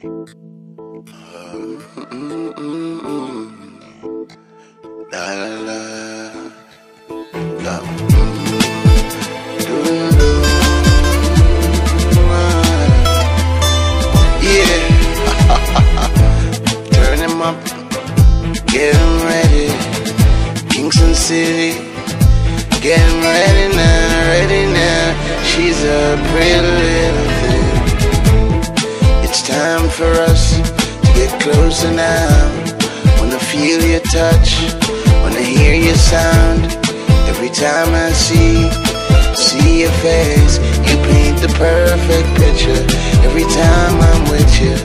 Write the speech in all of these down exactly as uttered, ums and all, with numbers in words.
La la la, la. Yeah, turn him up, get him ready. Kingston City, get him ready now, ready now. She's a pretty little thing. It's time for us to get closer now. Wanna feel your touch, wanna hear your sound. Every time I see, see your face, you paint the perfect picture. Every time I'm with you.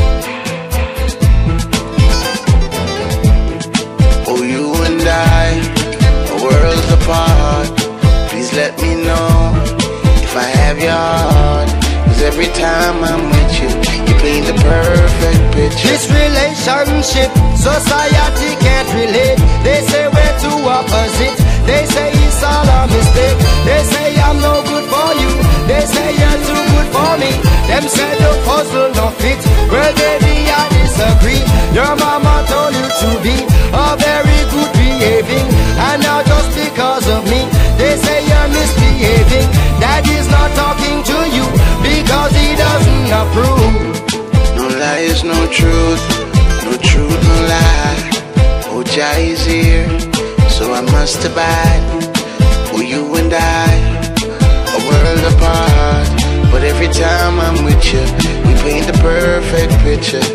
Oh, you and I, a world apart. Please let me know if I have your heart. Cause every time I'm with you, you paint the perfect picture. This relationship, society can't relate. They say we're two opposites. They say it's all a mistake. They say I'm no good for you. They say you're too good for me. Them say the puzzle don't fit. Well, baby, I disagree. Your mama told you to be a very good behaving, and now just because of me, they say you're misbehaving. Daddy's not talking to you because he doesn't approve. No lies, no truth, no truth, no lie. Oh, Jah is here, so I must abide. For you and I, a world apart. But every time I'm with you, we paint the perfect picture.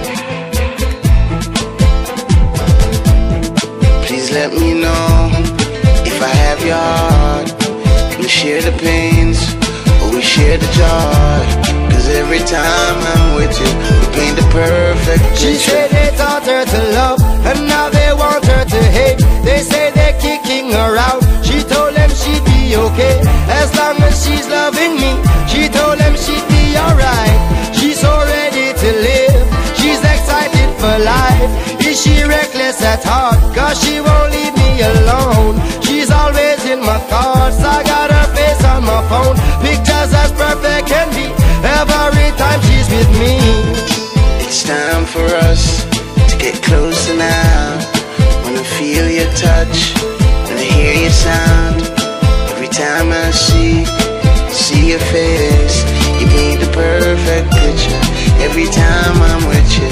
Please let me know if I have your heart. We share the pains, or we share the joy. Cause every time I'm with you, we paint the perfect picture. She said they taught her to love, and now they want her to hate. They say they're kicking her out. She told them she'd be okay as long as she's loving me. She told them she'd be alright. She's so ready to live, she's excited for life. Is she reckless at heart? Cause she won't leave me alone. She's always in my thoughts. I got her face on my phone. Pictures as perfect can be every time she's with me. It's time for us to get closer now. Wanna feel your touch, wanna hear your sound. Every time I see, see your face, you paint the perfect picture. Every time I'm with you.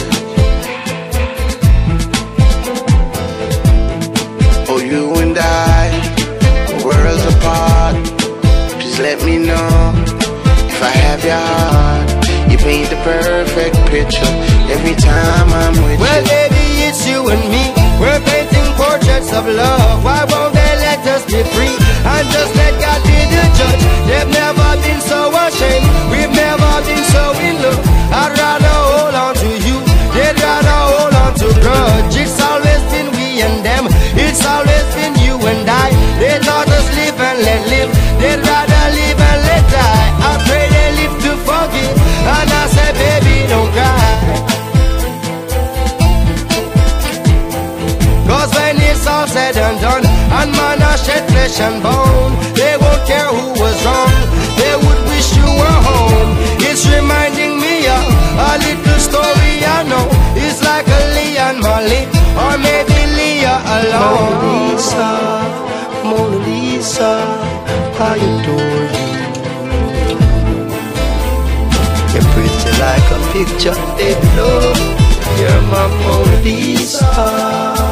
Oh, you and I, worlds apart. Please let me know if I have your heart. You paint the perfect picture every time I'm with well, you. Well, baby, it's you and me. We're painting portraits of love. Why won't they let us be free and just let God be the judge? They've never been so ashamed. We've never been so in love. I'd rather hold on to you. They'd rather hold on to grudge. It's always been we and them. It's always been you and I. They taught us live and let live. They'd rather live and let die. I pray they live to forgive, and I say, baby, don't cry. Cause when it's all said and done, and man has shed flesh and bone, they won't care who was wrong. They would wish you were home. It's reminding me of a little story I know. It's like a Leon Malik, or maybe Leah alone. Mona Lisa, Mona Lisa, I adore you. You're pretty like a picture, baby, love. You're my Mona Lisa.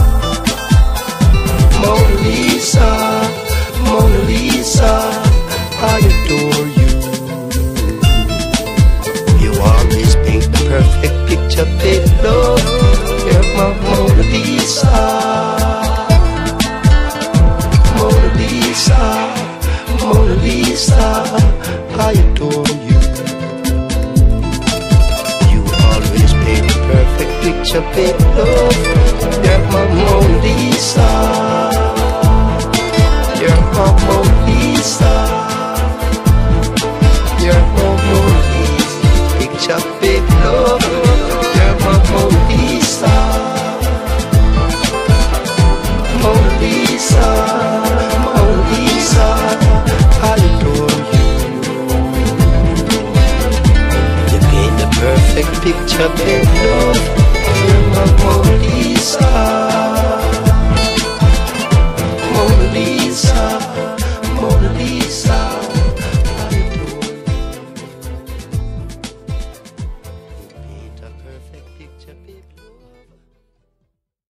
Mona Lisa, Mona Lisa, I adore you. You always paint the perfect picture, baby, love. You're my Mona Lisa. Mona Lisa, Mona Lisa, I adore you. You always paint the perfect picture, baby, love. You're my Mona Lisa. You're my Mona Lisa. picture, baby love. You're my Mona Lisa, Mona Lisa, Mona Lisa.